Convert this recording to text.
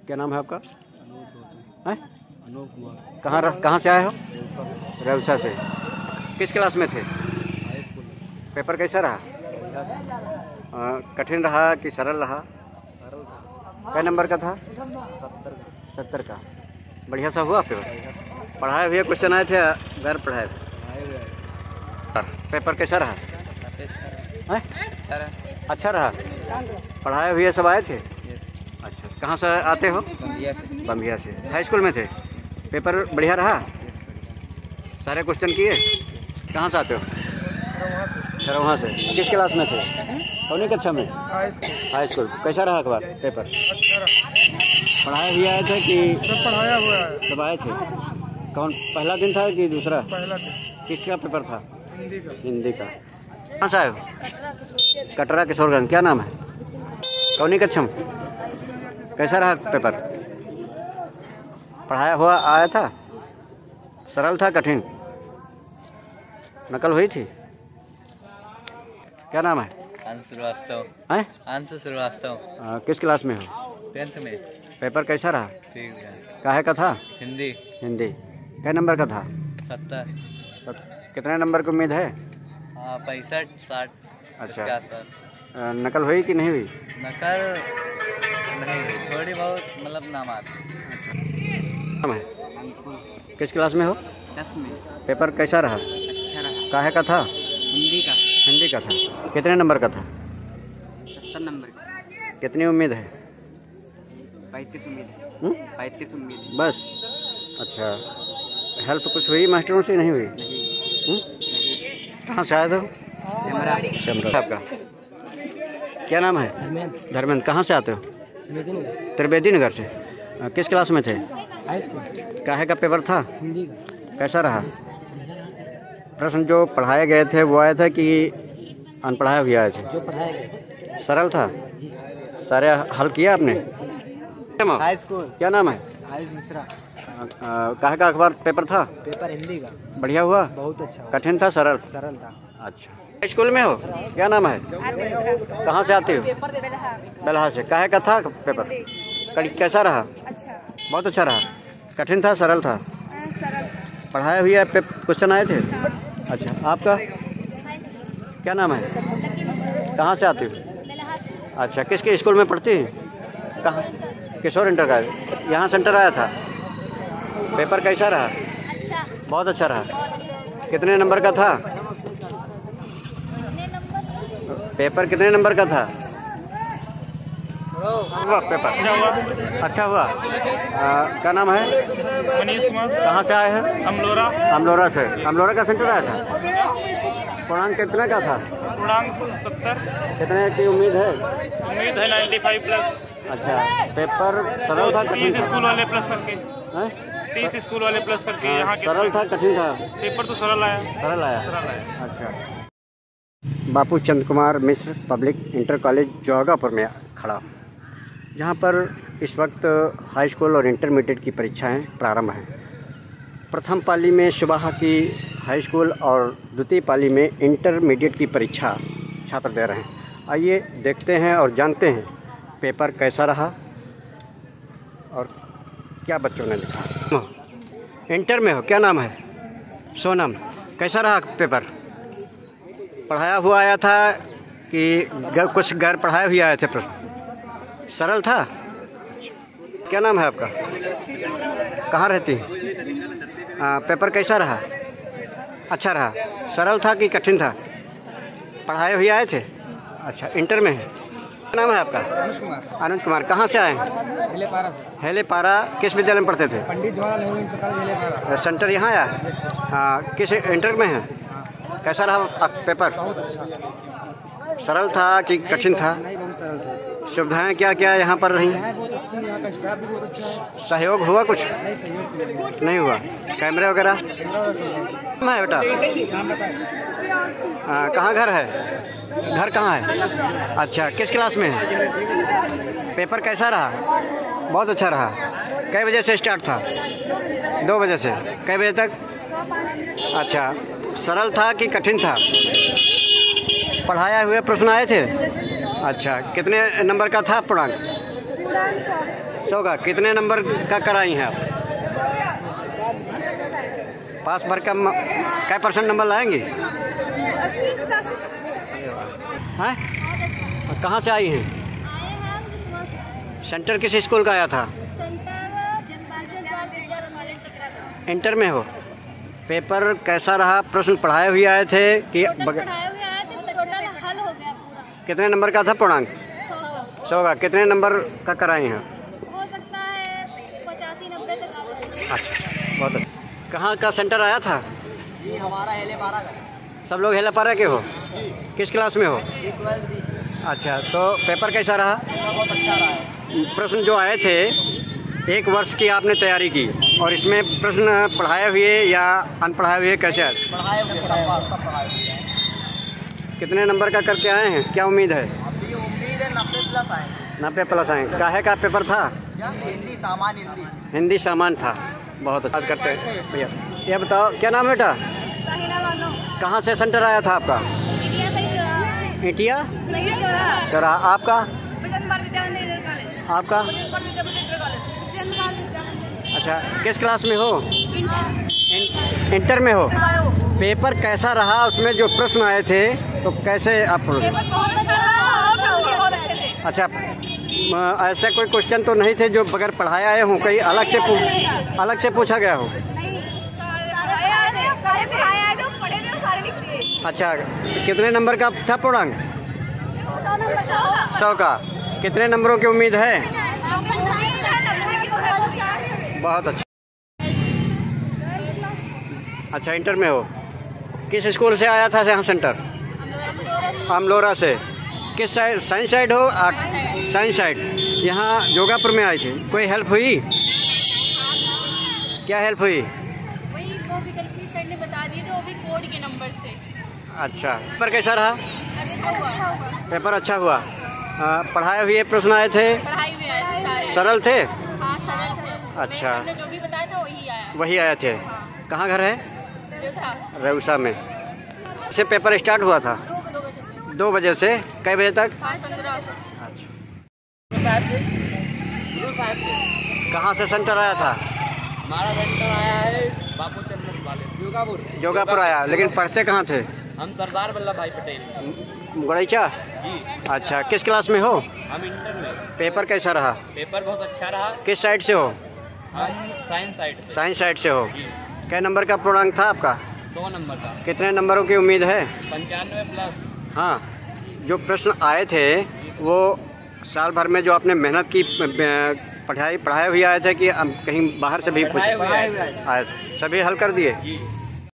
क्या नाम है आपका? है अनूप कुमार। कहाँ से आए हो? रेवसा से। किस क्लास में थे? High school. पेपर कैसा रहा? कठिन रहा कि सरल रहा? सरल था। कै नंबर का था? 70 का। बढ़िया सा हुआ पेपर? पढ़ाए हुए क्वेश्चन आए थे घर पढ़ाए थे? पेपर कैसा रहा? अच्छा रहा। पढ़ाए हुए सब आए थे? अच्छा, कहाँ से आते हो? बम्बिया से। हाई स्कूल में थे? पेपर बढ़िया रहा? सारे क्वेश्चन किए? कहाँ से आते हो? वहाँ से। किस क्लास में थे? कौन कक्षा में? High school. कैसा रहा अखबार पेपर? पढ़ाए हुए आए थे कि पढ़ाया हुआ है? सब आए थे। कौन पहला दिन था कि दूसरा? पहला दिन। किसका पेपर था? हिंदी का। कहाँ से आए हो? कटरा किशोरगंज। क्या नाम है? कौन कक्षा में? कैसा रहा पेपर? पढ़ाया हुआ आया था? सरल था कठिन? नकल हुई थी? क्या नाम है? अंशु श्रीवास्तव। हैं? अंशु श्रीवास्तव। किस क्लास में हो? 10th में। पेपर कैसा रहा? ठीक है। काहे का था? हिंदी। कै नंबर का था? 70। कितने नंबर की उम्मीद है? 65-60 अच्छा। के आसपास। नकल हुई कि नहीं हुई? नकल नहीं हुई, थोड़ी बहुत मतलब नामात। नाम है? किस क्लास में हो? 10 में। पेपर कैसा रहा? अच्छा रहा। काहे का था? हिंदी का। हिंदी का था। कितने नंबर का था? 70 नंबर का। कितनी उम्मीद है? 35 उम्मीद है। 35 उम्मीद है। बस। अच्छा, हेल्प कुछ हुई मास्टरों से? नहीं हुई? कहाँ से आए थे? सिमरा। आपका क्या नाम है? धर्मेंद्र। कहाँ से आते हो? त्रिवेदी नगर से। किस क्लास में थे? High school. काहे का पेपर था? हिंदी का। कैसा रहा? प्रश्न जो पढ़ाए गए थे वो आए थे कि अनपढ़ाए हुए आए थे? जो पढ़ाया गया। सरल था? जी। सारे हल किया आपने? High school. क्या नाम है? आयुष मिश्रा। काहे का अखबार पेपर था? पेपर हिंदी का। बढ़िया हुआ? बहुत अच्छा। कठिन था सरल? सरल था। अच्छा। स्कूल में हो? क्या नाम है? कहाँ से आते हो? बेलहा से। काहे का था पेपर? कैसा रहा? अच्छा। बहुत अच्छा रहा। कठिन था सरल था? पढ़ाए हुए क्वेश्चन आए थे? अच्छा। आपका क्या नाम है? कहाँ से आते हो? अच्छा। किसके स्कूल में पढ़ती हैं? कहाँ? किशोर इंटर का। यहाँ सेंटर आया था? पेपर कैसा रहा? अच्छा। बहुत अच्छा रहा। कितने नंबर का था? पेपर कितने नंबर का था? हुआ पेपर? अच्छा हुआ। क्या नाम है? मनीष कुमार। कहाँ से आए हैं? अमलोरा से। अमलोरा का सेंटर आया था? पूर्णांक कितने का था? पूर्णांक 70। कितने की उम्मीद है? उम्मीद है 95+। अच्छा। पेपर सरल था कठिन 30 था? स्कूल वाले प्लस करके। हैं? 30 स्कूल वाले प्लस करके यहाँ के सरल था कठिन था? पेपर तो सरल आया। सरल आया। सरल आया। अच्छा। Bapu Chand Kumar Mishra public inter college Jaugapur में खड़ा, जहाँ पर इस वक्त हाई स्कूल और इंटरमीडिएट की परीक्षाएं प्रारंभ हैं। प्रथम पाली में सुबह की हाई स्कूल और द्वितीय पाली में इंटरमीडिएट की परीक्षा छात्र दे रहे हैं। आइए देखते हैं और जानते हैं पेपर कैसा रहा और क्या बच्चों ने लिखा। इंटर में हो? क्या नाम है? सोनम। कैसा रहा पेपर? पढ़ाया हुआ आया था कि कुछ गैर पढ़ाए हुए आए थे प्रश्न? सरल था? क्या नाम है आपका? कहाँ रहती है? पेपर कैसा रहा? अच्छा रहा। सरल था कि कठिन था? पढ़ाए हुए आए थे? अच्छा। इंटर में है? क्या नाम है आपका? अनुज कुमार। कहाँ से आए हैं? हेलेपारा से। हेलेपारा। किस विद्यालय में पढ़ते थे? Pandit Jawaharlal Nehru inter college Helepara. Centre यहाँ आया? हाँ। किस इंटर में है? कैसा रहा पेपर? बहुत अच्छा। सरल था कि कठिन था? नहीं, बहुत सरल था। सुविधाएं क्या क्या यहाँ पर रही? बहुत अच्छी, यहाँ का स्टाफ भी बहुत अच्छा है। सहयोग हुआ कुछ? नहीं, सहयोग नहीं हुआ। कैमरे वगैरह है बेटा? कहाँ घर है? घर कहाँ है? अच्छा। किस क्लास में है? पेपर कैसा रहा? बहुत अच्छा रहा। कै बजे से स्टार्ट था? 2 बजे से। कै बजे तक? अच्छा। सरल था कि कठिन था? पढ़ाया हुए प्रश्न आए थे? अच्छा। कितने नंबर का था पूर्णांक? 100 का। कितने नंबर का कराई हैं आप? पास भर का क्या % नंबर लाएंगी? 80-85। हैं? कहाँ से आई हैं? सेंटर किस स्कूल का आया था? इंटर में हो। पेपर कैसा रहा? प्रश्न पढ़ाए हुए आए थे कि टोटल हल हो गया पूरा। कितने नंबर का था पूर्णांक? 100 का। कितने नंबर का कराए हैं? हो सकता है 85-90 तक आ जाए। अच्छा, बहुत अच्छा। कहाँ का सेंटर आया था? जी हमारा हेलेपारा का। सब लोग हेलापारा के हो? किस क्लास में हो? 12वीं। अच्छा, तो पेपर कैसा रहा? बहुत अच्छा रहा है। प्रश्न जो आए थे, 1 वर्ष की आपने तैयारी की और इसमें प्रश्न पढ़ाए हुए या अनपढ़ाए हुए कैसे आए? पढ़ाए हुए सब पढ़ाए हुए हैं। कितने नंबर का करके आए हैं? क्या उम्मीद है? अभी उम्मीद है 90+ आए। 90+ आए। काहे का पेपर था? हिंदी सामान हिंदी सामान था। बहुत अच्छा करते हैं भैया। ये बताओ, क्या नाम है बेटा? कहाँ से सेंटर आया था आपका? इंटिया चौराहा। आपका? आपका? अच्छा, किस क्लास में हो? इंटर में हो। पेपर कैसा रहा? उसमें जो प्रश्न आए थे तो कैसे आप? अच्छा, ऐसे कोई क्वेश्चन तो नहीं थे जो बगैर पढ़ाए आए हों, कहीं अलग से पूछा गया हो? अच्छा, कितने नंबर का था पूर्णांक? 100 का। कितने नंबरों की उम्मीद है? बहुत अच्छा। अच्छा, इंटर में हो। किस स्कूल से आया था यहाँ सेंटर? अमलोरा से। किस साइड? साइंस साइड हो? Science side. यहाँ जोगापुर में आई थी। कोई हेल्प हुई? क्या हेल्प हुई? वही वो विकल्प सर ने बता दिए थे, वो भी कोड के नंबर से। अच्छा, पेपर कैसा रहा? पेपर अच्छा हुआ। पढ़ाए हुए प्रश्न आए थे? पढ़ाई हुई आए थे सारे। सरल थे? हाँ, सरल थे। अच्छा। मैंने जो भी बताया था वही आए थे। हाँ। कहाँ घर है? रेउसा। रेउसा में। से पेपर स्टार्ट हुआ था 2 बजे से कई बजे तक? 5:15। अच्छा, कहाँ से सेंटर आया था? हमारा सेंटर आया है बापू चंद्र वाले जोगापुर आया। लेकिन पढ़ते कहाँ थे? हम सरदार वल्लभ भाई पटेल। गड़ैचा? जी। अच्छा, किस क्लास में हो? हम इंटर में। पेपर कैसा रहा? पेपर बहुत अच्छा रहा। किस साइड से हो? हम साइंस साइड से। साइंस साइड से हो। जी। क्या नंबर का पूर्णांक था आपका? 100 नंबर का। कितने नंबरों की उम्मीद है? 95+। हाँ, जो प्रश्न आए थे वो साल भर में जो आपने मेहनत की, पढ़ाए हुए आए थे कि कहीं बाहर से भी पूछे? पढ़ाए हुए आए, सभी हल कर दिए? जी।